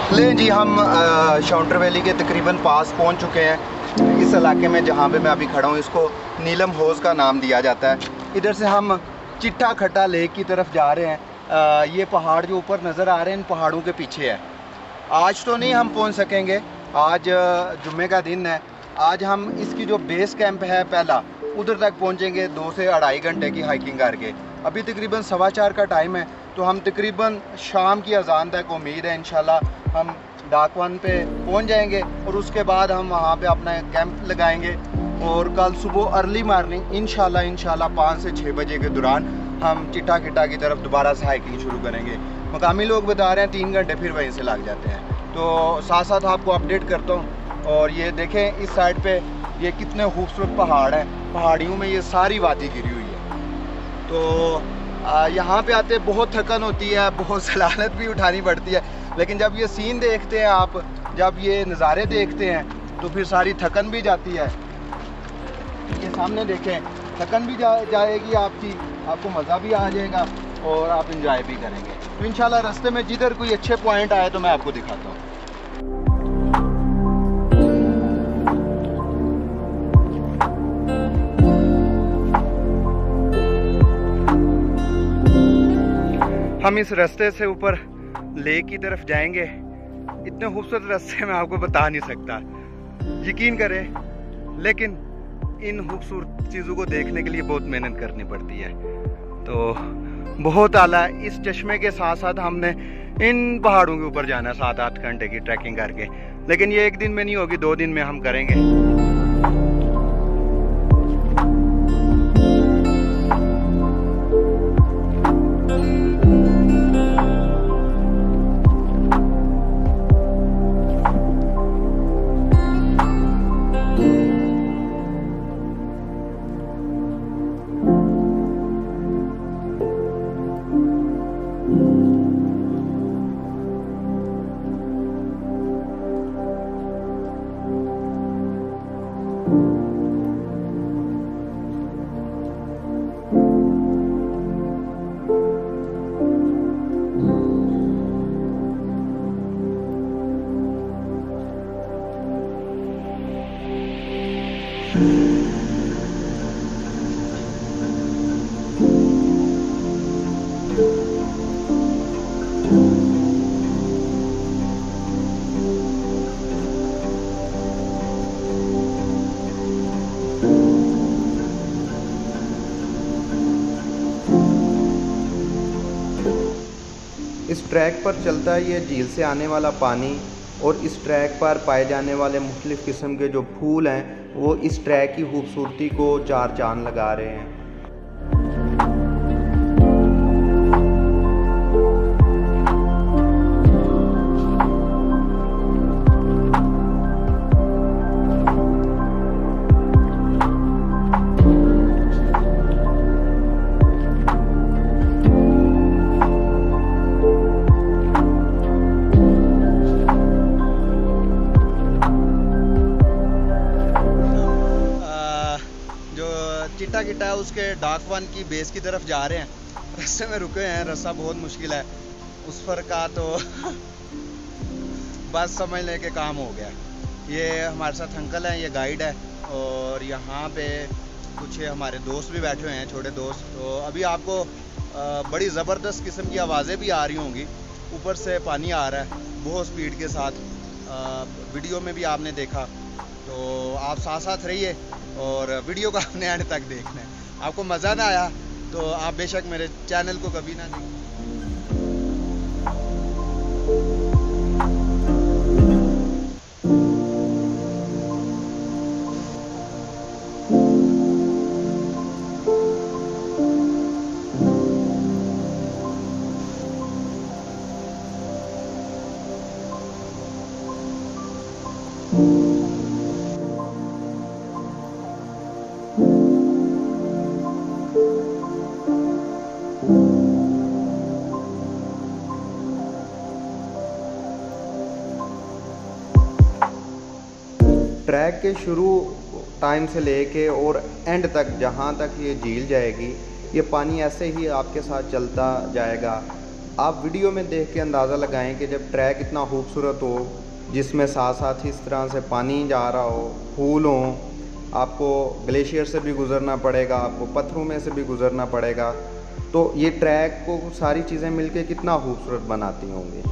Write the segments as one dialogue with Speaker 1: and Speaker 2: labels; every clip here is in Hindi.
Speaker 1: ले जी, हम शाउंटर वैली के तकरीबन पास पहुंच चुके हैं। इस इलाके में जहां पे मैं अभी खड़ा हूं, इसको नीलम हौज़ का नाम दिया जाता है। इधर से हम चिट्टा खट्टा लेक की तरफ जा रहे हैं। ये पहाड़ जो ऊपर नज़र आ रहे हैं, इन पहाड़ों के पीछे है। आज तो नहीं हम पहुंच सकेंगे, आज जुम्मे का दिन है। आज हम इसकी जो बेस कैंप है पहला, उधर तक पहुंचेंगे 2 से 2.5 घंटे की हाइकिंग करके। अभी तकरीबन 4:15 का टाइम है, तो हम तकरीबन शाम की अजान तक उम्मीद है इंशाल्लाह हम डाकवन पे पहुंच जाएंगे और उसके बाद हम वहां पे अपना कैंप लगाएंगे। और कल सुबह अर्ली मॉर्निंग इंशाल्लाह 5 से 6 बजे के दौरान हम चिट्टा किट्टा की तरफ दोबारा से हाइकिंग शुरू करेंगे। मकामी लोग बता रहे हैं 3 घंटे फिर वहीं से लग जाते हैं, तो साथ साथ आपको अपडेट करता हूँ। और ये देखें इस साइड पे ये कितने खूबसूरत पहाड़ हैं, पहाड़ियों में ये सारी वादी गिरी हुई है। तो यहाँ पे आते बहुत थकन होती है, बहुत सलालत भी उठानी पड़ती है, लेकिन जब ये सीन देखते हैं आप, जब ये नज़ारे देखते हैं, तो फिर सारी थकन भी जाती है। ये सामने देखें, थकन भी जाएगी आपकी, आपको मज़ा भी आ जाएगा और आप इंजॉय भी करेंगे। तो इंशाल्लाह रास्ते में जिधर कोई अच्छे पॉइंट आए तो मैं आपको दिखाता हूँ। हम इस रास्ते से ऊपर लेक की तरफ जाएंगे। इतने खूबसूरत रास्ते मैं आपको बता नहीं सकता, यकीन करें, लेकिन इन खूबसूरत चीज़ों को देखने के लिए बहुत मेहनत करनी पड़ती है। तो बहुत आला, इस चश्मे के साथ साथ हमने इन पहाड़ों के ऊपर जाना है 7-8 घंटे की ट्रैकिंग करके, लेकिन ये एक दिन में नहीं होगी, 2 दिन में हम करेंगे। इस ट्रैक पर चलता है ये झील से आने वाला पानी, और इस ट्रैक पर पाए जाने वाले मुख्तलिफ़ किस्म के जो फूल हैं, वो इस ट्रैक की खूबसूरती को 4 चांद लगा रहे हैं। चिट्टा किट्टा है, उसके डाकवन की बेस की तरफ जा रहे हैं। रास्ते में रुके हैं, रास्ता बहुत मुश्किल है, उस पर का तो बस समझ ले के काम हो गया। ये हमारे साथ अंकल हैं, ये गाइड है, और यहाँ पे कुछ हमारे दोस्त भी बैठे हुए हैं, छोटे दोस्त। तो अभी आपको बड़ी ज़बरदस्त किस्म की आवाज़ें भी आ रही होंगी, ऊपर से पानी आ रहा है बहुत स्पीड के साथ। वीडियो में भी आपने देखा, तो आप साथ साथ रहिए और वीडियो को आपने एंड तक देखना है। आपको मज़ा ना आया तो आप बेशक मेरे चैनल को कभी ना देखें। ट्रैक के शुरू टाइम से लेके और एंड तक, जहाँ तक ये झील जाएगी, ये पानी ऐसे ही आपके साथ चलता जाएगा। आप वीडियो में देख के अंदाज़ा लगाएं कि जब ट्रैक इतना खूबसूरत हो, जिसमें साथ साथ इस तरह से पानी जा रहा हो, फूल हों, आपको ग्लेशियर से भी गुज़रना पड़ेगा, आपको पत्थरों में से भी गुज़रना पड़ेगा, तो ये ट्रैक को सारी चीज़ें मिलके कितना खूबसूरत बनाती होंगी।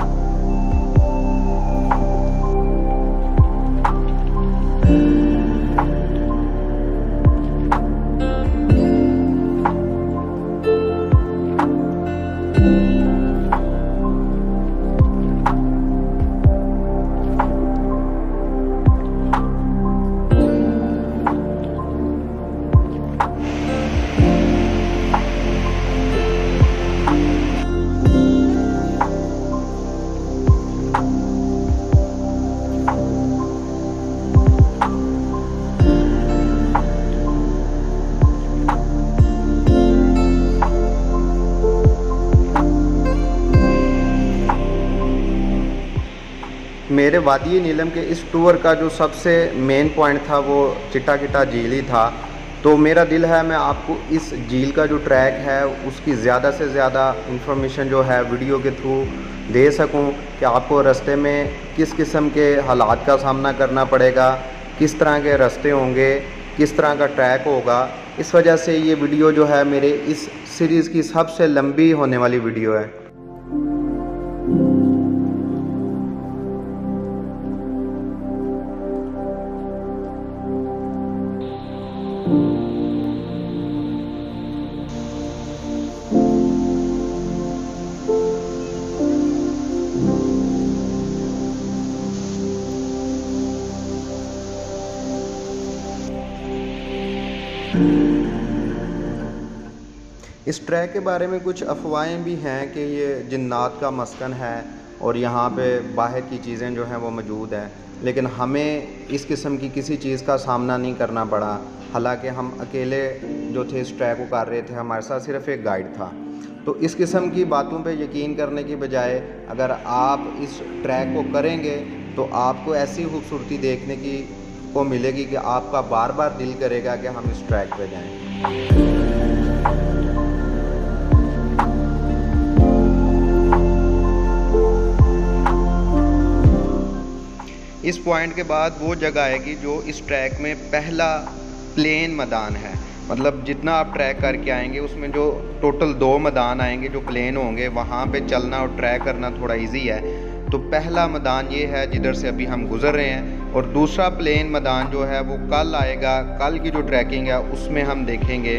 Speaker 1: मेरे वादी नीलम के इस टूर का जो सबसे मेन पॉइंट था वो चिट्टा किटा झील ही था। तो मेरा दिल है मैं आपको इस झील का जो ट्रैक है उसकी ज़्यादा से ज़्यादा इंफॉर्मेशन जो है वीडियो के थ्रू दे सकूं कि आपको रास्ते में किस किस्म के हालात का सामना करना पड़ेगा, किस तरह के रास्ते होंगे, किस तरह का ट्रैक होगा। इस वजह से ये वीडियो जो है मेरे इस सीरीज़ की सबसे लंबी होने वाली वीडियो है। इस ट्रैक के बारे में कुछ अफवाहें भी हैं कि ये जिन्नात का मस्कन है और यहाँ पे बाहर की चीज़ें जो हैं वो मौजूद हैं, लेकिन हमें इस किस्म की किसी चीज़ का सामना नहीं करना पड़ा। हालांकि हम अकेले जो थे इस ट्रैक को कर रहे थे, हमारे साथ सिर्फ एक गाइड था। तो इस किस्म की बातों पे यकीन करने की बजाय अगर आप इस ट्रैक को करेंगे तो आपको ऐसी खूबसूरती देखने की को मिलेगी कि आपका बार बार दिल करेगा कि हम इस ट्रैक पे जाएं। इस पॉइंट के बाद वो जगह आएगी जो इस ट्रैक में पहला प्लेन मैदान है। मतलब जितना आप ट्रैक करके आएंगे उसमें जो टोटल 2 मैदान आएंगे जो प्लेन होंगे, वहाँ पे चलना और ट्रैक करना थोड़ा इजी है। तो पहला मैदान ये है जिधर से अभी हम गुज़र रहे हैं, और दूसरा प्लेन मैदान जो है वो कल आएगा। कल की जो ट्रैकिंग है उसमें हम देखेंगे।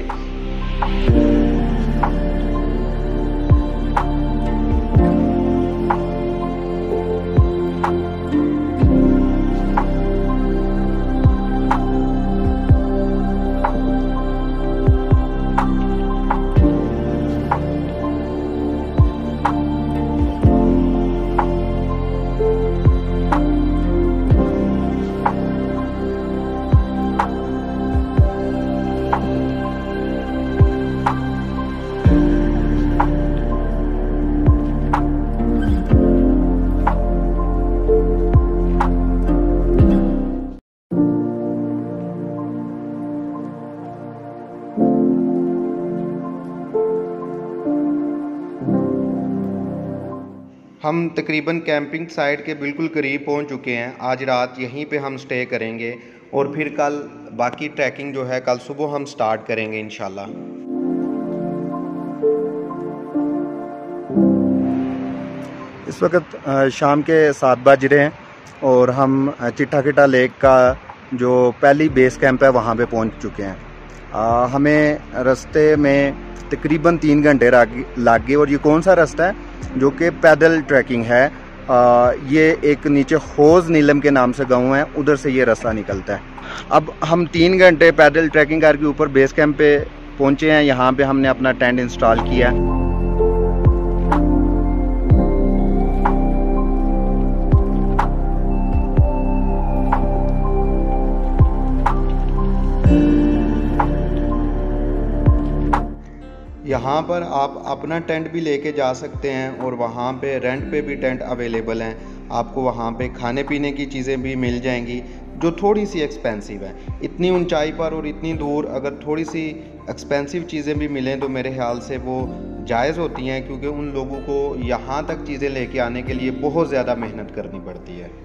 Speaker 1: हम तकरीबन कैंपिंग साइट के बिल्कुल करीब पहुंच चुके हैं। आज रात यहीं पे हम स्टे करेंगे और फिर कल बाकी ट्रैकिंग जो है कल सुबह हम स्टार्ट करेंगे इंशाल्लाह। इस वक्त शाम के 7 बज रहे हैं और हम चिट्टा किटा लेक का जो पहली बेस कैंप है वहाँ पे पहुँच चुके हैं। हमें रास्ते में तकरीबन 3 घंटे लग गए। और ये कौन सा रास्ता है जो कि पैदल ट्रैकिंग है। ये एक नीचे हौज नीलम के नाम से गांव है, उधर से ये रास्ता निकलता है। अब हम 3 घंटे पैदल ट्रैकिंग करके ऊपर बेस कैंप पे पहुंचे हैं। यहाँ पे हमने अपना टेंट इंस्टॉल किया। यहाँ पर आप अपना टेंट भी लेके जा सकते हैं और वहाँ पे रेंट पे भी टेंट अवेलेबल हैं। आपको वहाँ पे खाने पीने की चीज़ें भी मिल जाएंगी जो थोड़ी सी एक्सपेंसिव है। इतनी ऊंचाई पर और इतनी दूर अगर थोड़ी सी एक्सपेंसिव चीज़ें भी मिलें तो मेरे ख्याल से वो जायज़ होती हैं, क्योंकि उन लोगों को यहाँ तक चीज़ें लेके आने के लिए बहुत ज़्यादा मेहनत करनी पड़ती है।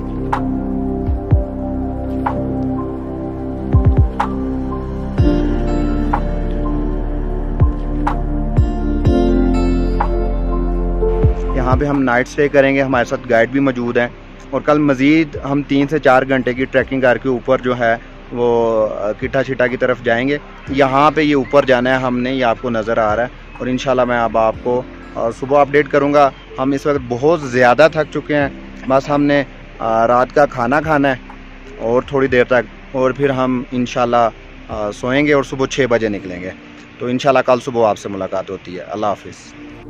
Speaker 1: यहाँ पे हम नाइट स्टे करेंगे, हमारे साथ गाइड भी मौजूद हैं, और कल मज़ीद हम 3 से 4 घंटे की ट्रैकिंग करके ऊपर जो है वो किट्ठा छिट्टा की तरफ जाएंगे। यहाँ पे ये ऊपर जाना है हमने, ये आपको नज़र आ रहा है, और इंशाल्लाह मैं अब आपको सुबह अपडेट करूँगा। हम इस वक्त बहुत ज़्यादा थक चुके हैं, बस हमने रात का खाना खाना है और थोड़ी देर तक, और फिर हम इंशाल्लाह सोएंगे और सुबह 6 बजे निकलेंगे। तो इंशाल्लाह कल सुबह आपसे मुलाकात होती है। अल्लाह हाफिज़।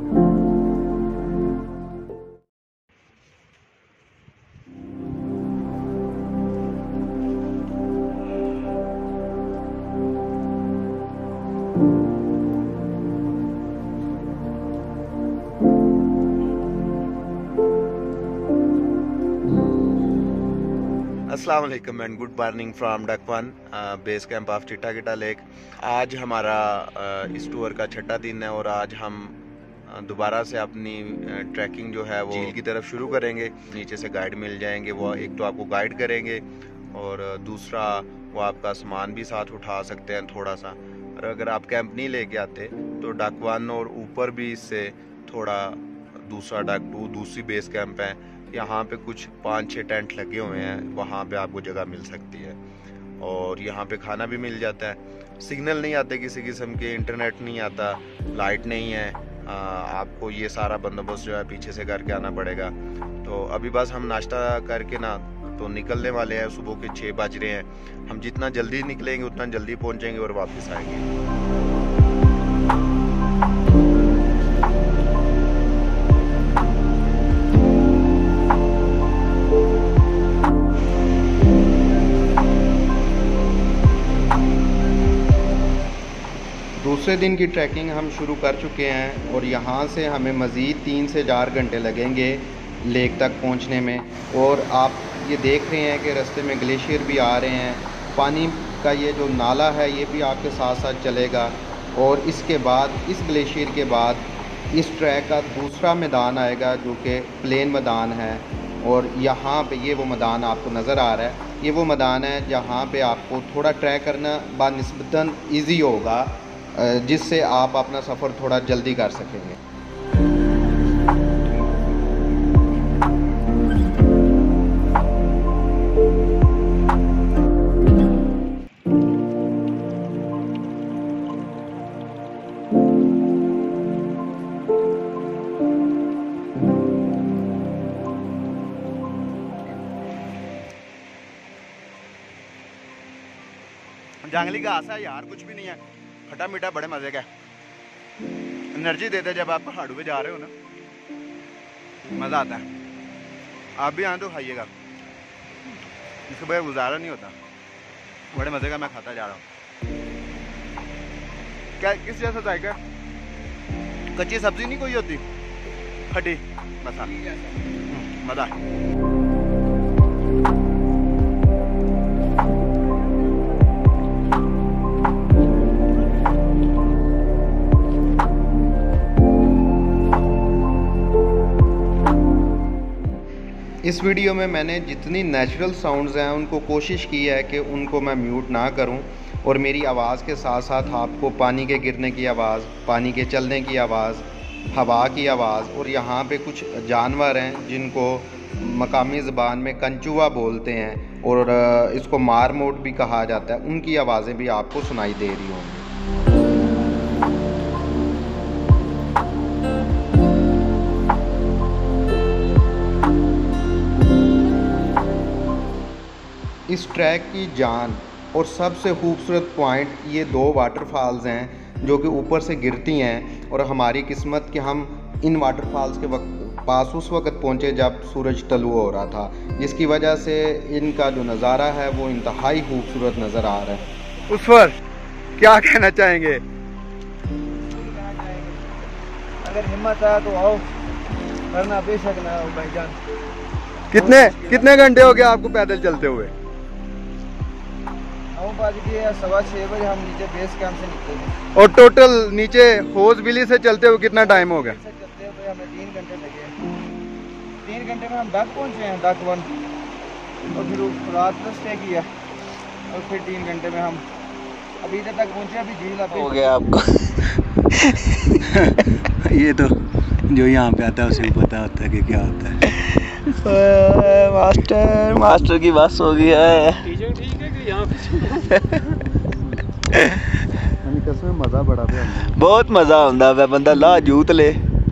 Speaker 1: अस्सलाम वालेकुम एंड गुड मॉर्निंग फ्रॉम डकवन base camp of Chitta Katha lake. आज हमारा इस टूर का छठा दिन है और आज हम दोबारा से अपनी ट्रैकिंग जो है वो झील की तरफ शुरू करेंगे। नीचे से गाइड मिल जाएंगे, वो एक तो आपको गाइड करेंगे और दूसरा वो आपका सामान भी साथ उठा सकते हैं थोड़ा सा। और अगर आप कैंप नहीं लेके आते तो डकवन और ऊपर भी इससे थोड़ा दूसरा दूसरी बेस कैंप है, यहाँ पे कुछ 5-6 टेंट लगे हुए हैं, वहाँ पे आपको जगह मिल सकती है और यहाँ पे खाना भी मिल जाता है। सिग्नल नहीं आते किसी किस्म के, इंटरनेट नहीं आता, लाइट नहीं है, आपको ये सारा बंदोबस्त जो है पीछे से करके आना पड़ेगा। तो अभी बस हम नाश्ता करके ना तो निकलने वाले हैं। सुबह के 6 बज रहे हैं। हम जितना जल्दी निकलेंगे उतना जल्दी पहुँचेंगे और वापस आएंगे। दूसरे दिन की ट्रैकिंग हम शुरू कर चुके हैं और यहाँ से हमें मज़ीद 3 से 4 घंटे लगेंगे लेक तक पहुँचने में। और आप ये देख रहे हैं कि रास्ते में ग्लेशियर भी आ रहे हैं, पानी का ये जो नाला है ये भी आपके साथ साथ चलेगा। और इसके बाद इस ग्लेशियर के बाद इस ट्रैक का दूसरा मैदान आएगा जो कि प्लेन मैदान है, और यहाँ पे ये वो मैदान आपको नज़र आ रहा है, ये वो मैदान है जहाँ पे आपको थोड़ा ट्रैक करना बानिस्बतन ईजी होगा, जिससे आप अपना सफ़र थोड़ा जल्दी कर सकेंगे। जंगली घास है यार, कुछ भी नहीं है, खट्टा मीठा, बड़े मज़े का। एनर्जी देते जब आप पहाड़ों पे जा रहे हो ना, मज़ा आता है। आप भी यहाँ तो खाइएगा, इसके बगैर गुजारा नहीं होता। बड़े मज़े का मैं खाता जा रहा हूँ। क्या किस जैसा जाएगा? कच्ची सब्जी नहीं कोई होती, खट्टी, मज़ा मज़ा। इस वीडियो में मैंने जितनी नेचुरल साउंड्स हैं उनको कोशिश की है कि उनको मैं म्यूट ना करूं, और मेरी आवाज़ के साथ साथ आपको पानी के गिरने की आवाज़, पानी के चलने की आवाज़, हवा की आवाज़, और यहाँ पे कुछ जानवर हैं जिनको मकामी ज़बान में कंचुआ बोलते हैं और इसको मारमोट भी कहा जाता है, उनकी आवाज़ें भी आपको सुनाई दे रही होंगी। इस ट्रैक की जान और सबसे खूबसूरत पॉइंट ये 2 वाटरफॉल्स हैं जो कि ऊपर से गिरती हैं, और हमारी किस्मत कि हम इन वाटरफॉल्स के पास उस वक्त पहुँचे जब सूरज तलू हो रहा था, जिसकी वजह से इनका जो नज़ारा है वो इंतहाई खूबसूरत नज़र आ रहा है। उस पर क्या कहना चाहेंगे?
Speaker 2: अगर हिम्मत है तो आओ, वरना बेशक ना आओ भाईजान।
Speaker 1: कितने घंटे हो गए आपको पैदल चलते हुए?
Speaker 2: आओ बज गए या 6:15 बजे हम नीचे बेस कैंप से निकले।
Speaker 1: और टोटल नीचे होज बिली से चलते हुए कितना टाइम हो गया?
Speaker 2: चलते हुए हमें 3 घंटे लगे। 3 घंटे में हम डक पहुँचे हैं, डक 1, और फिर रात में स्टे किया और फिर 3 घंटे में हम अभी इधर तक पहुँचे। अभी झील हो गया आपको।
Speaker 1: ये तो जो यहाँ पे आता है उसे पता होता है कि क्या होता है।
Speaker 2: मास्टर की बस हो गया है।
Speaker 3: ठीक है कि यहाँ पे
Speaker 1: कसम मज़ा बड़ा पे
Speaker 2: बहुत मज़ा आता है, बंदा ला जूत ले।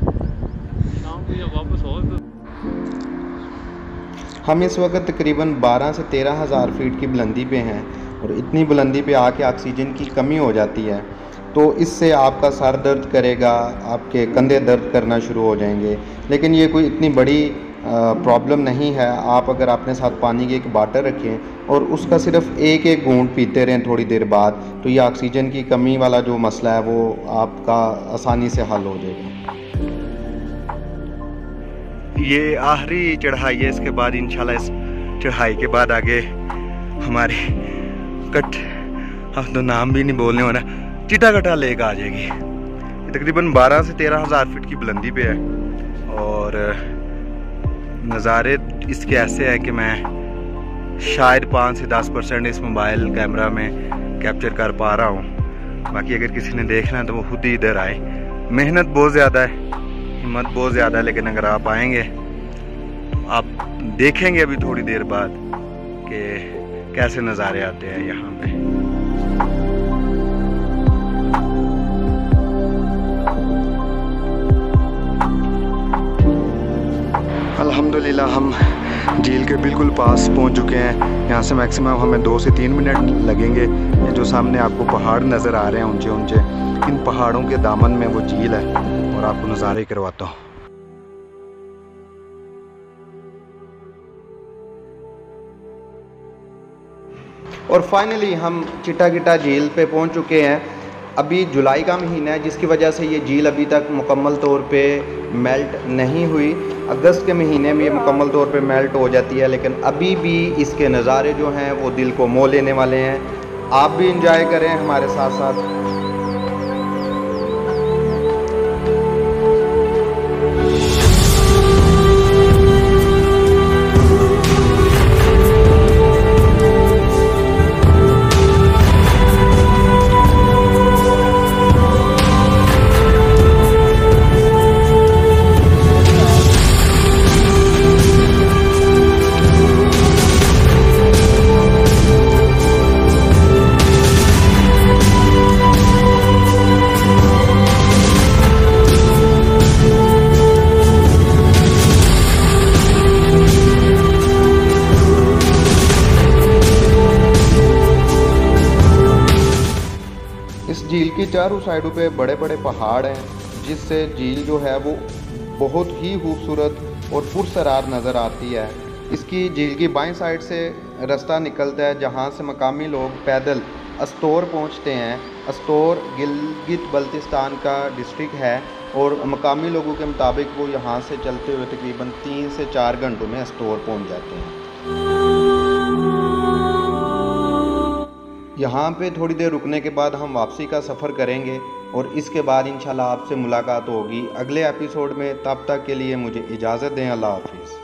Speaker 1: हम इस वक्त तकरीबन 12 से 13 हज़ार फीट की बुलंदी पे हैं और इतनी बुलंदी पे आके ऑक्सीजन की कमी हो जाती है तो इससे आपका सर दर्द करेगा, आपके कंधे दर्द करना शुरू हो जाएंगे। लेकिन ये कोई इतनी बड़ी प्रॉब्लम नहीं है। आप अगर अपने साथ पानी की एक बाटल रखें और उसका सिर्फ एक एक घूंट पीते रहें थोड़ी देर बाद, तो ये ऑक्सीजन की कमी वाला जो मसला है वो आपका आसानी से हल हो जाएगा। ये आखिरी चढ़ाई है, इसके बाद इंशाल्लाह इस चढ़ाई के बाद आगे हमारी अब तो नाम भी नहीं बोलने वाला, चिटागटा लेक आ जाएगी। ये तकरीबन 12 से 13 हज़ार फीट की बुलंदी पे है और नज़ारे इसके ऐसे है कि मैं शायद 5 से 10% इस मोबाइल कैमरा में कैप्चर कर पा रहा हूँ। बाकी अगर किसी ने देखना है तो वो खुद ही इधर आए। मेहनत बहुत ज़्यादा है, हिम्मत बहुत ज़्यादा है, लेकिन अगर आप आएंगे आप देखेंगे अभी थोड़ी देर बाद कि कैसे नज़ारे आते हैं यहाँ पे। अल्हम्दुलिल्लाह हम झील के बिल्कुल पास पहुंच चुके हैं। यहाँ से मैक्सिमम हमें 2 से 3 मिनट लगेंगे। ये जो सामने आपको पहाड़ नज़र आ रहे हैं ऊंचे ऊंचे, इन पहाड़ों के दामन में वो झील है और आपको नज़ारे करवाता हूँ। और फाइनली हम चिटागटा झील पे पहुंच चुके हैं। अभी जुलाई का महीना है जिसकी वजह से ये झील अभी तक मुकम्मल तौर पे मेल्ट नहीं हुई। अगस्त के महीने में ये मुकम्मल तौर पे मेल्ट हो जाती है, लेकिन अभी भी इसके नज़ारे जो हैं वो दिल को मोह लेने वाले हैं। आप भी इंजॉय करें हमारे साथ साथ। इस झील की चारों साइडों पे बड़े बड़े पहाड़ हैं जिससे झील जो है वो बहुत ही खूबसूरत और पुरसरार नज़र आती है। इसकी झील की बाईं साइड से रास्ता निकलता है जहाँ से मकामी लोग पैदल अस्तोर पहुँचते हैं। अस्तोर गिलगित बल्तिस्तान का डिस्ट्रिक्ट है और मकामी लोगों के मुताबिक वो यहाँ से चलते हुए तकरीबन 3 से 4 घंटों में अस्तोर पहुँच जाते हैं। यहाँ पे थोड़ी देर रुकने के बाद हम वापसी का सफ़र करेंगे और इसके बाद इंशाल्लाह आपसे मुलाकात होगी अगले एपिसोड में। तब तक के लिए मुझे इजाज़त दें। अल्लाह हाफिज़।